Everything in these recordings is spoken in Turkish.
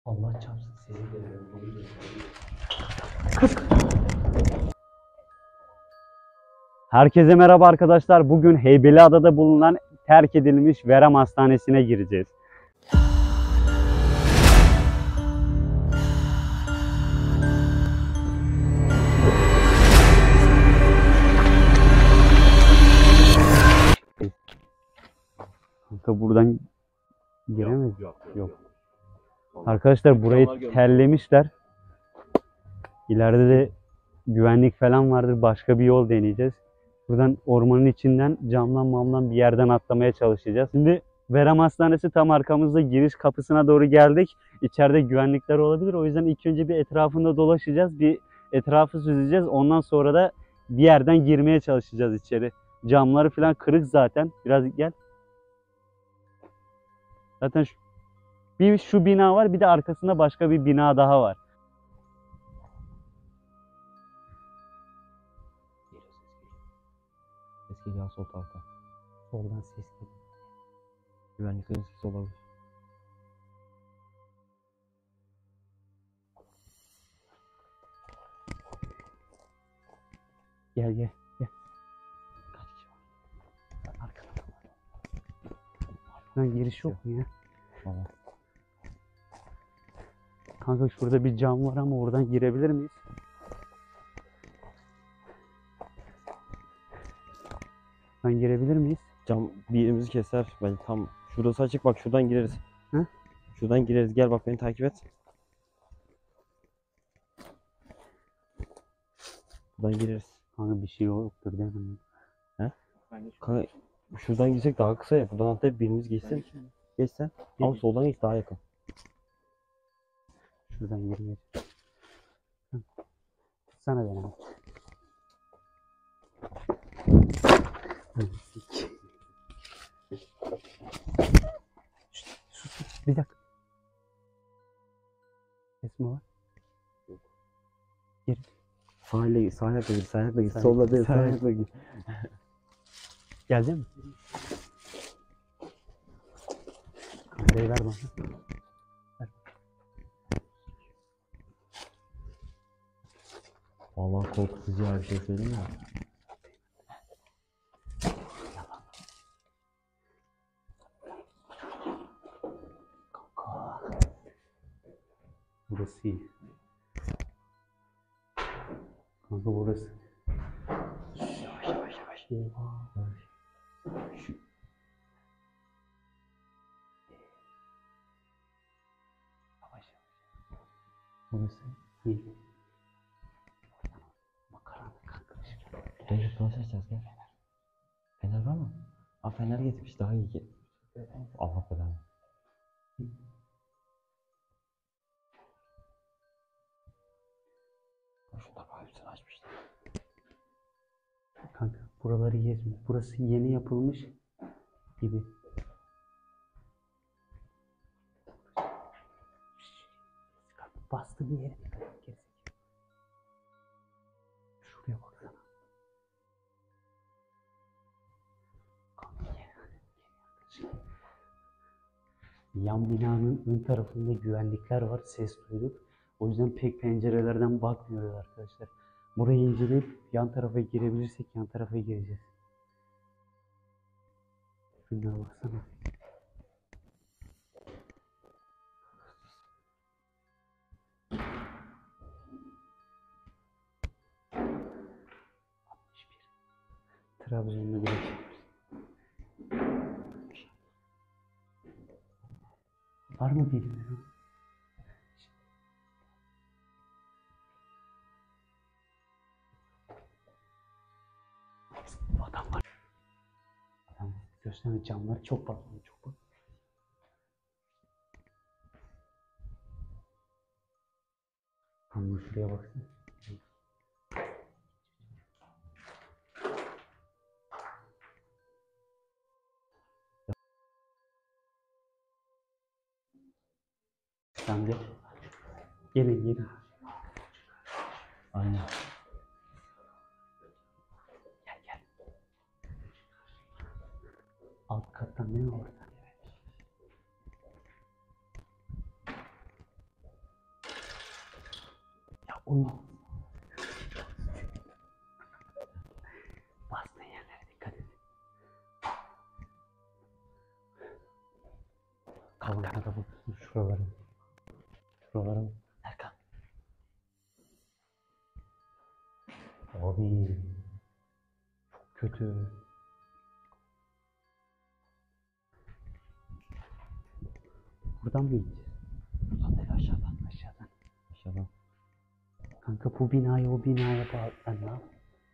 Allah çarpsın sizi de. Herkese merhaba arkadaşlar. Bugün Heybeliada'da bulunan terk edilmiş Verem Hastanesi'ne gireceğiz. Kanka buradan giremeyiz. Yok. Arkadaşlar burayı tellemişler. İleride de güvenlik falan vardır. Başka bir yol deneyeceğiz. Buradan ormanın içinden camdan bir yerden atlamaya çalışacağız. Şimdi Verem Hastanesi tam arkamızda, giriş kapısına doğru geldik. İçeride güvenlikler olabilir. O yüzden ilk önce bir etrafında dolaşacağız. Bir etrafı süzeceğiz. Ondan sonra da bir yerden girmeye çalışacağız içeri. Camları falan kırık zaten. Biraz gel. Zaten şu bina var. Bir de arkasında başka bir bina daha var. Ses geliyor sol taraftan. Soldan ses geliyor. Güvenliklerin sesi olabilir. Gel gel. Kaç kişi var? Arkada. Arkadan giriş yok mu ya? Tamam. Kanka şurada bir cam var ama oradan girebilir miyiz? Buradan girebilir miyiz? Cam bir yerimizi keser. Ben tam şurası açık, bak şuradan gireriz. Hı? Şuradan gireriz. Gel bak, beni takip et. Buradan gireriz. Kanka bir şey yoktur değil mi? He? Kanka şuradan girsek daha kısa ya. Buradan atlayıp birimiz geçsin. Geç sen. Ama soldan geç, daha yakın. Şuradan girmeye. Sana beni. Sus. Bir dakika. Ses mi var? Gir. Sağ ile sağ ayakla gir, sağ ayakla gir. Sağ- Solla değil, sağ sağ ayak- ayakla gir. Geldin mi? Kamerayı ver bana. Ver. Vallahi korkutucu ya, bir şey söyleyeyim mi? Kanka. Burası iyi. Kanka burası. Yavaş. Şu. Yavaş. Burası iyi. Makaranlık kanka. Gel nasıl açacağız, gel. Fener var mı? Aa, fener getirmiş, daha iyi ki. Allah belanı. Şunlar bana hepsini açmışlar. Kanka buraları gezme. Burası yeni yapılmış gibi. Bastı bir yere dikkat et. Gerizekalı. Şuraya baksana. Kanka gel. Yan binanın ön tarafında güvenlikler var. Ses duyduk. O yüzden pek pencerelerden bakmıyoruz arkadaşlar. Burayı inceleyip yan tarafa girebilirsek yan tarafa gireceğiz. Şunlara baksana. Trabzon'da bir var mı birileri? Adam var. Adam gösterme, camları çok patladı, çok patladı. Ama şuraya baksana. Sen de gelin. Aynen. Gel. Alt kattan ne var orada? Oy. Bastığın yerlere dikkat et. Kamerada bak. Şuraları. Şuraları. Erkan. Abi. Çok kötü. Buradan mı gideceğiz? Buradan değil aşağıdan. Aşağıdan. Aşağıdan. Kanka bu binayı o binaya bağlı. Ben ne yapayım?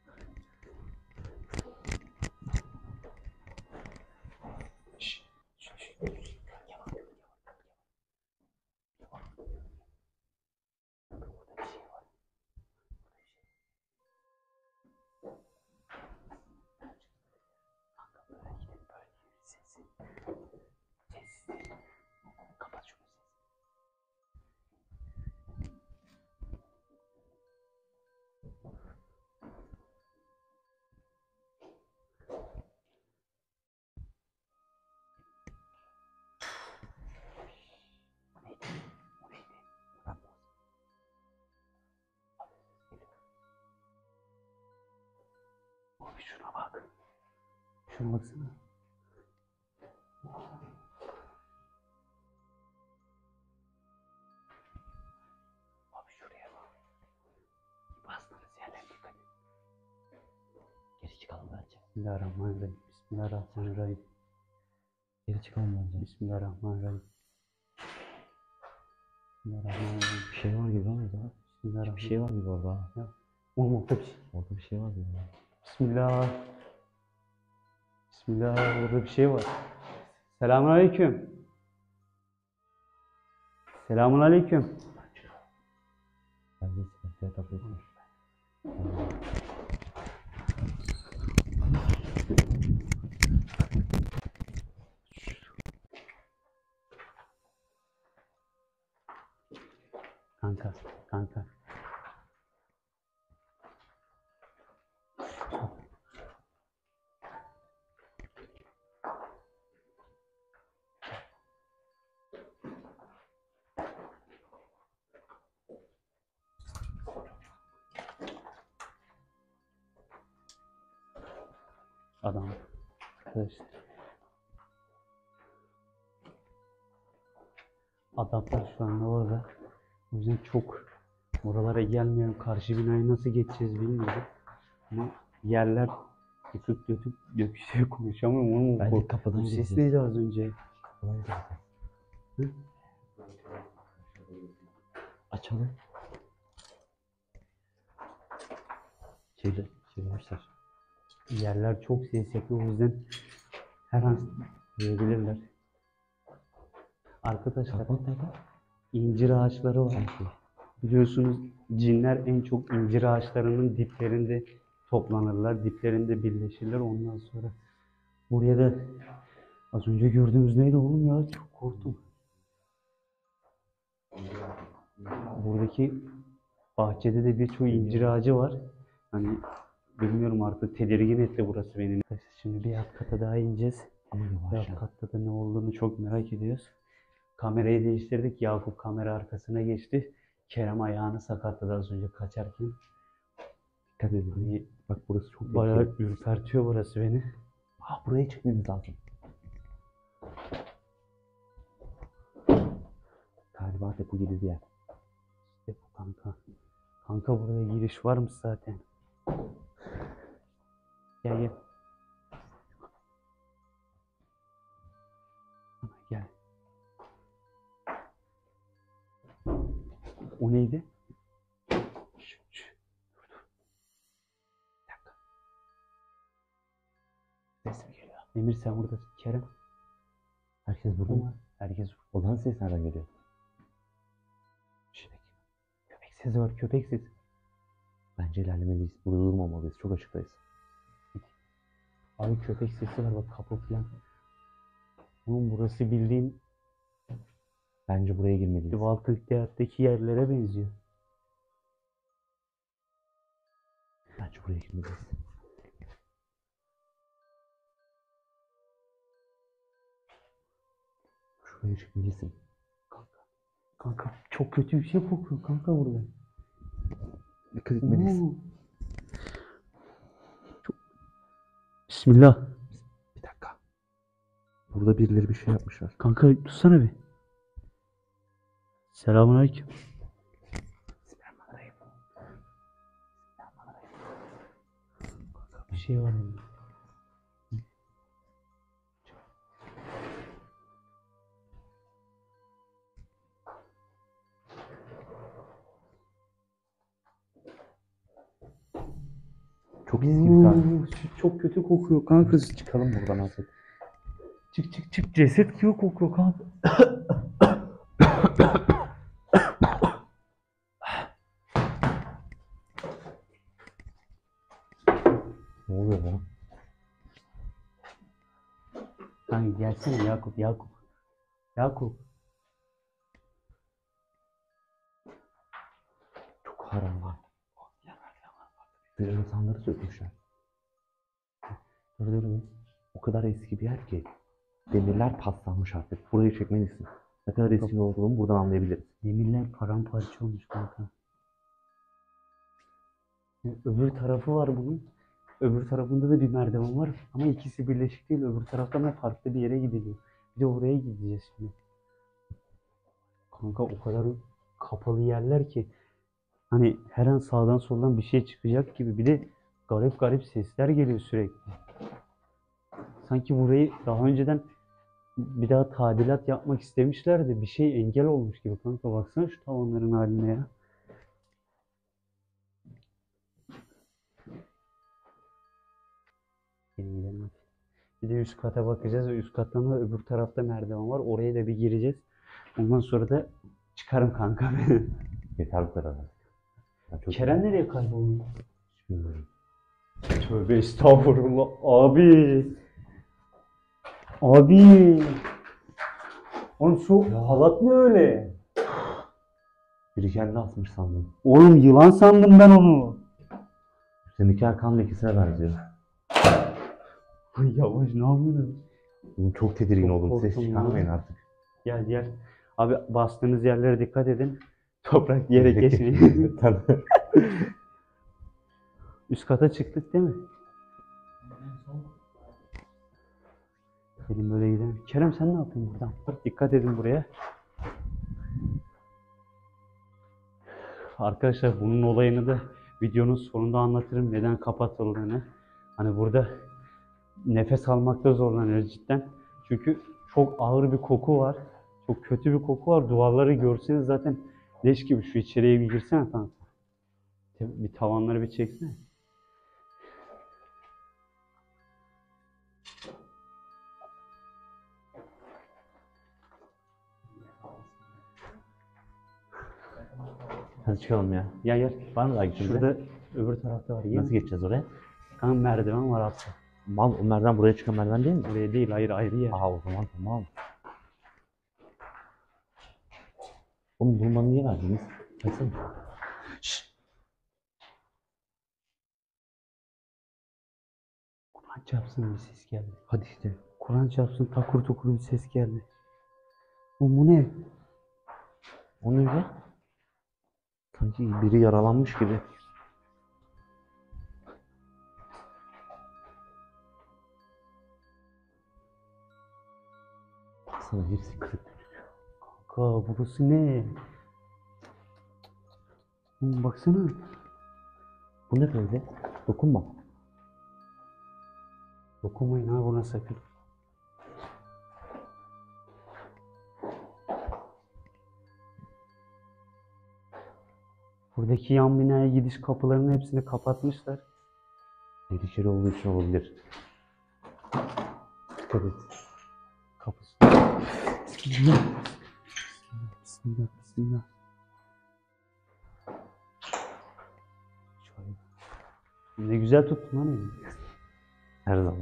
Kapat şunu. Abi şuna bak. Şuna baksana. Abi şuraya bak. Bastığınız yerlere dikkat edin. Geri çıkalım bence. Bismillahirrahmanirrahim. Bismillahirrahmanirrahim. Geri çıkalım bence. Bismillahirrahmanirrahim. Bismillahirrahmanirrahim. Bir şey var gibi lan orada. Bismillahirrahmanirrahim. Bir şey var gibi orada. Ya. Oğlum orada bir şey. Orada bir şey var gibi. Bismillah. Bismillah. Orada bir şey var. Selamünaleyküm. Selamünaleyküm. Bence sıkıntıya takıyorsun. Kanka, kanka. Adam. Arkadaşlar. Adamlar şu anda orada. O yüzden çok oralara gelmiyorum. Karşı binayı nasıl geçeceğiz bilmiyorum. Ama yerler yıkık dökük döküşe konuşamıyorum oğlum. Bence kapıdan Bu ses gireceğiz. neydi az önce? Kapıdan gireceğiz. Hı? Açalım. Çevirmişler. Yerler çok ses yapıyor. O yüzden her an duyabilirler. Arkadaşlar Kapat neden? incir ağaçları var. Sanki. Biliyorsunuz cinler en çok incir ağaçlarının diplerinde toplanırlar. Diplerinde birleşirler. Ondan sonra buraya da az önce gördüğümüz neydi oğlum ya? Çok korktum. Buradaki bahçede de birçok incir ağacı var. Hani bilmiyorum artık tedirgin etti burası beni. Şimdi bir alt kata daha ineceğiz. Ama Bir yavaş. alt katta da ne olduğunu çok merak ediyoruz. Kamerayı değiştirdik. Yakup kamera arkasına geçti. Kerem ayağını sakatladı az önce kaçarken. Dikkat edin. Bak burası çok Bayağı tehlikeli. ürpertiyor burası beni. Buraya çıkmamız lazım. Galiba da bu gibi bir yer. İşte bu kanka. Kanka buraya giriş varmış zaten. Gel gel. Gel. O neydi? Bir dakika. Ses mi geliyor? Emir sen buradasın. Kerem. Herkes burada mı? Herkes Odanın ses nereden geliyor? köpek sesi var. Köpek sesi. Bence ilerlemeliyiz. Burada durmamalıyız. Çok açıktayız. Abi köpek sesi var bak kapı falan. Oğlum burası bildiğin Bence buraya girmeliyiz. The Walking Dead'deki yerlere benziyor. Bence buraya girmeliyiz. Şuraya çıkmalısın. Kanka çok kötü bir şey kokuyor kanka burada. Dikkat etmeliyiz. Bismillah. Bir dakika. Burada birileri bir şey yapmışlar. Kanka tutsana bir. Selamünaleyküm. Bir şey var mı? Çok eski bir tane. Çok kötü kokuyor kanka. Çıkalım buradan artık. Çık. Ceset gibi kokuyor kanka. Ne oluyor lan? Kanka gelsene Yakup. Çok haram var. Bir insanları sökmüşler. Dur. O kadar eski bir yer ki. Demirler paslanmış artık. Burayı çekmelisin. Ne kadar eski olduğunu buradan anlayabiliriz. Demirler paramparça olmuş kanka. Öbür tarafı var bunun. Öbür tarafında da bir merdiven var. Ama ikisi birleşik değil. Öbür taraftan da farklı bir yere gidiliyor. Bir de oraya gideceğiz şimdi. Kanka o kadar kapalı yerler ki hani her an sağdan soldan bir şey çıkacak gibi. Bir de garip sesler geliyor sürekli. Sanki burayı daha önceden bir daha tadilat yapmak istemişler de bir şey engel olmuş gibi kanka. Baksana şu tavanların haline ya. Gelin gidelim hadi. Bir de üst kata bakacağız. Üst kattan da öbür tarafta merdiven var. Oraya da bir gireceğiz. Ondan sonra da çıkarım kanka. Yeter bu kadar. Kerem nereye kayboldu? Bilmiyorum. Tövbe estağfurullah. Abi. Oğlum şu halat ne öyle? Biri kendi asmış sandım. Oğlum yılan sandım ben onu. Seninki kan lekesine benziyor. Yavaş ne yapıyorsun? Çok tedirgin Çok oldum. Ses korktum çıkarmayın ya. artık. Gel. Abi bastığınız yerlere dikkat edin. Toprak yere geçmeyin. Tabii. Üst kata çıktık değil mi? Gelin böyle gidelim. Kerem sen ne yapıyorsun buradan? Dikkat edin buraya. Arkadaşlar bunun olayını da videonun sonunda anlatırım. Neden kapatıldığını. Hani burada nefes almakta zorlanıyoruz cidden. Çünkü çok ağır bir koku var. Çok kötü bir koku var. Duvarları görseniz zaten leş gibi. Şu içeriye bir girsene kanka. Bir tavanları bir çeksene. Hadi çıkalım ya. Gel. Var mı daha gideceğiz? Şurada öbür tarafta var. Nasıl geçeceğiz oraya? Kanka merdiven var altta. Mal, o merdiven buraya çıkan merdiven değil mi? Oraya değil, hayır ayrı yer. O zaman tamam. Oğlum bunu bana niye verdiniz? Baksana. Şşş. Kur'an çarpsın bir ses geldi. Hadi işte. Kur'an çarpsın takur tukur bir ses geldi. Bu ne? O ne öyle? Sanki biri yaralanmış gibi. Baksana hepsi kırık. Kanka burası ne? Oğlum baksana. Bu ne böyle? Dokunma. Dokunmayın ha buna sakın. Buradaki yan binaya gidiş kapılarının hepsini kapatmışlar. Tehlikeli olduğu için olabilir. Dikkat et. Kapısı. Bismillah. Şöyle. Ne güzel tuttun lan elini. Her zaman.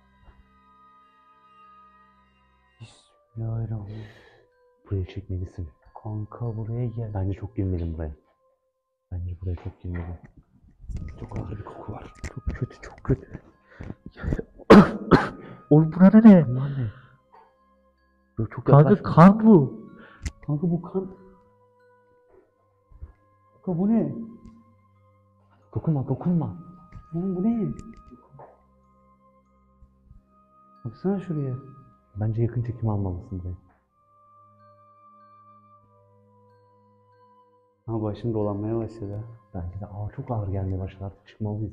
Bismillahirrahmanirrahim. Buraya çekmelisin. Kanka buraya gel. Bence çok girmeyelim buraya. Bence buraya çok girmeyelim. Çok ağır bir koku var. Çok kötü. Oğlum burada ne? Bunlar ne? Böyle çok Kanka yaklaşma. kan bu. Kanka bu kan. Kanka bu ne? Dokunma dokunma. Oğlum bu ne? Baksana şuraya. Bence yakın çekim almalısın dayı. Ha başım dolanmaya başladı. Bence de çok ağır gelmeye başladı, artık çıkmalıyız.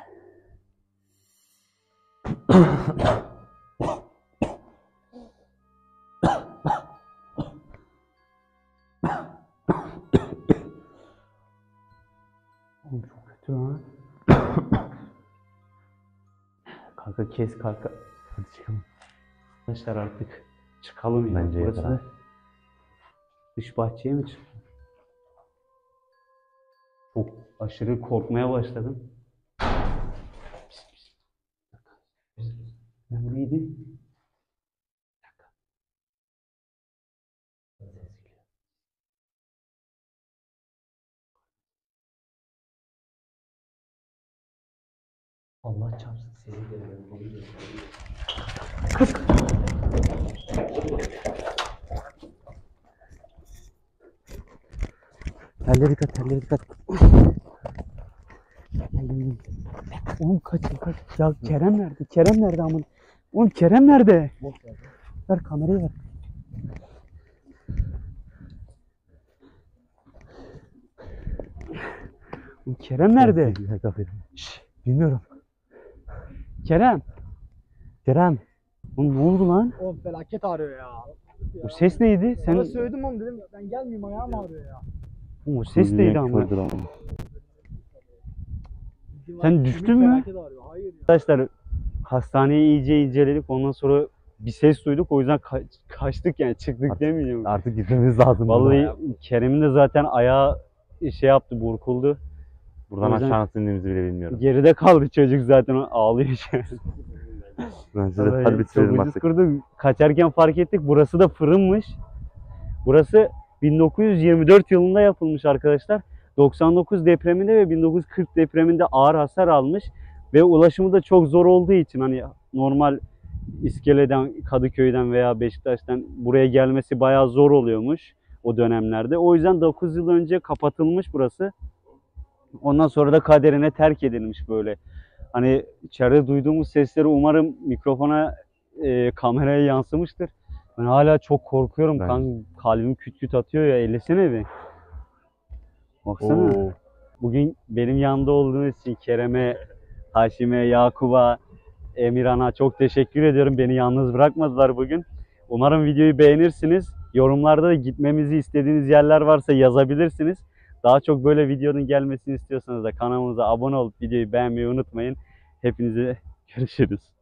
Oğlum çok kötü lan. Kanka kes kanka. Hadi çıkalım. Arkadaşlar artık çıkalım ya. Bence Burası yeter da dış bahçeye mi çık? Çok aşırı korkmaya başladım. Ne bu neydi? Allah çarpsın seni geliyorum. Terlere dikkat, terlere dikkat. Oğlum kaç. Ya Kerem nerede? Kerem nerede amın? Oğlum Kerem nerede? Ver kamerayı ver. Oğlum Kerem nerede? Şşş, bilmiyorum. Kerem. Kerem. Oğlum ne oldu lan? Oğlum felaket ağrıyor ya. O ses neydi? Sana söyledim oğlum dedim ben gelmeyeyim ayağım ağrıyor ya. Oğlum o ses neydi ama? Sen düştün Kemik mü? felaket ağrıyor. Hayır ya. Arkadaşlar hastaneyi iyice inceledik. Ondan sonra bir ses duyduk. O yüzden kaçtık yani çıktık Artık- demeyeceğim. Artık gitmemiz lazım. Vallahi Kerem'in de zaten ayağı şey yaptı, burkuldu. buradan o yüzden- aşağı nasıl indiğimizi bile bilmiyorum. Geride kaldı çocuk zaten ağlıyor şu an. Bence de Vallahi hadi bitirelim çok ucuz artık. kurduk. Kaçarken fark ettik. Burası da fırınmış. Burası 1924 yılında yapılmış arkadaşlar. 99 depreminde ve 1940 depreminde ağır hasar almış. Ve ulaşımı da çok zor olduğu için hani normal İskele'den, Kadıköy'den veya Beşiktaş'tan buraya gelmesi bayağı zor oluyormuş o dönemlerde. O yüzden 9 yıl önce kapatılmış burası. Ondan sonra da kaderine terk edilmiş böyle. Hani içeride duyduğumuz sesleri umarım mikrofona, kameraya yansımıştır. Ben hala çok korkuyorum. Bence. Kalbim küt küt atıyor ya. Ellesene bir. Baksana. Oo. Bugün benim yanında olduğunuz için Kerem'e, Haşim'e, Yakup'a, Emirhan'a çok teşekkür ediyorum. Beni yalnız bırakmadılar bugün. Umarım videoyu beğenirsiniz. Yorumlarda da gitmemizi istediğiniz yerler varsa yazabilirsiniz. Daha çok böyle videonun gelmesini istiyorsanız da kanalımıza abone olup videoyu beğenmeyi unutmayın. Hepinize görüşürüz.